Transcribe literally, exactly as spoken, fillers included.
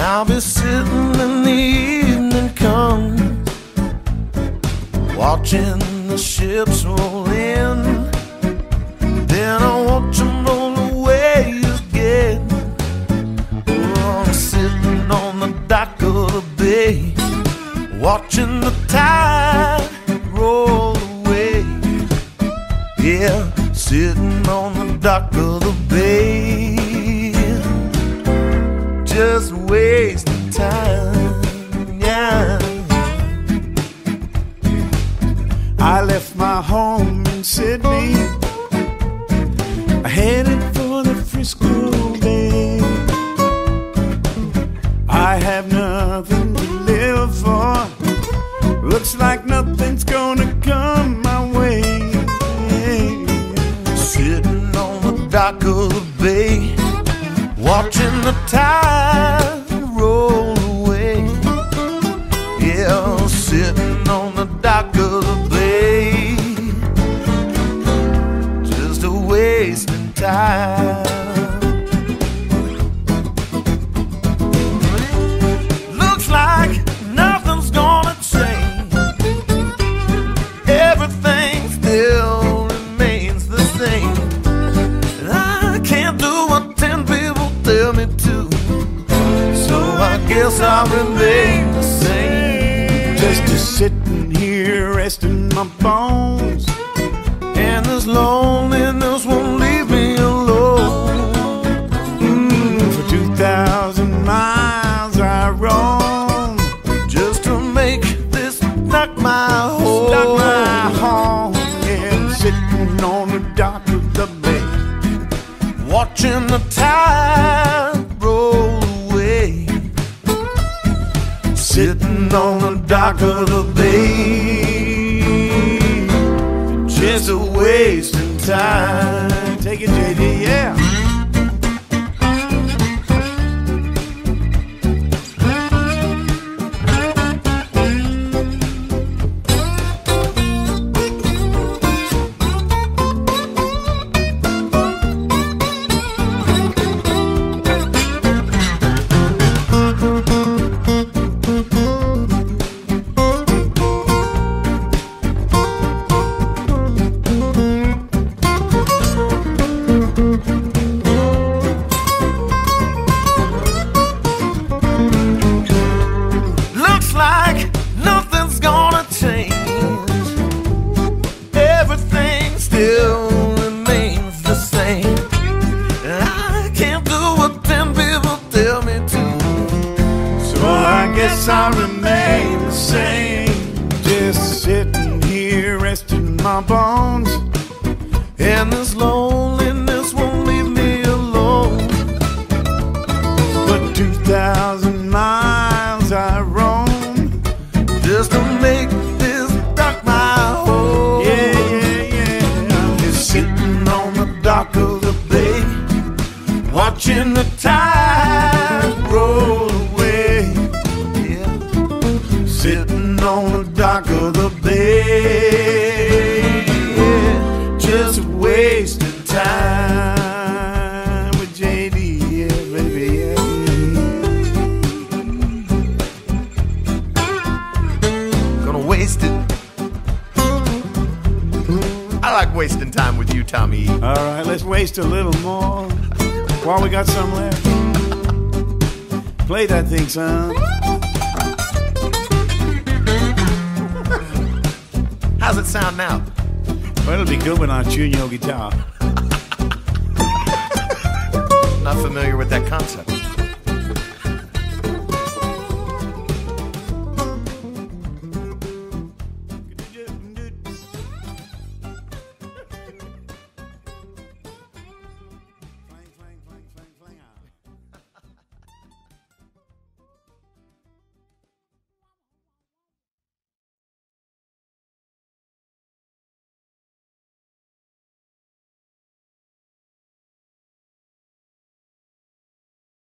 I'll be sitting in the evening come, watching the ships roll in. Then I watch them roll away again. Oh, I'm sitting on the dock of the bay, watching the tide roll away. Yeah, sitting on the dock of the bay, just wasting time, yeah. I left my home in Sydney, headed for the Frisco Bay. I have nothing to live for, looks like nothing's gonna come my way. Sitting on the dock of the bay, watching the tide roll away. Yeah, sitting on the dock of the bay, just a wasting time. Looks like nothing's gonna change, everything still remains the same. And I can't do what ten people tell me to, so I guess I'll remain the same. Just a sitting here resting my bones, and this loneliness won't leave me alone. mm, For two thousand miles I roam, just to make this not my home. not my home. Yeah, sitting on the dock of the bay, watching the tide roll away. Sitting on the dock of the bay, just a wasting time. Take it, J D, yeah. I remain the same, just sitting here resting my bones, and this loneliness won't leave me alone. But two thousand miles I roam, just to make this dock my home. Yeah, yeah, yeah. I'm just sitting on the dock of the bay, watching the tide roll away. Yeah, sitting on the dock of the bay, yeah, just wasting time with J D, yeah, baby, yeah. Gonna waste it. I like wasting time with you, Tommy. All right, let's waste a little more while we got some left. Play that thing, son. How's it sound now? Well, it'll be good when I tune your guitar. Not familiar with that concept.